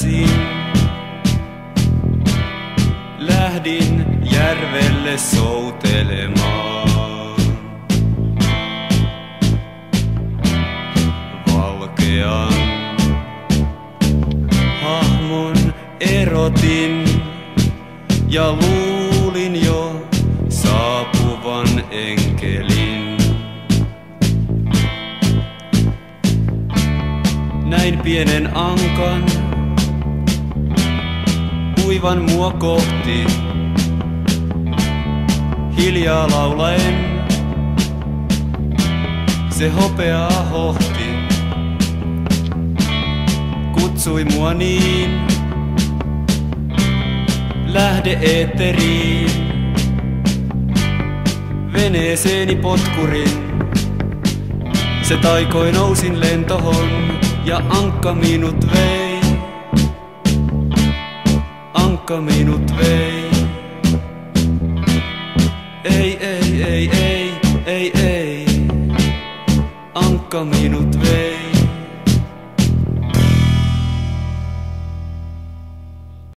heräsin. Lähdin järvelle soutelemaan. Valkean hahmon erotin ja luulin jo saapuvan enkelin. Näin pienen ankan uivan mua kohti, hiljaa laulaen se hopeaa hohti. Kutsui mua niin, lähde eetteriin, veneeseeni potkurin. Se taikoi nousin lentohon ja ankka minut vei. Ankka minut vei. Ei, ei, ei, ei, ei, ei. Ankka minut vei.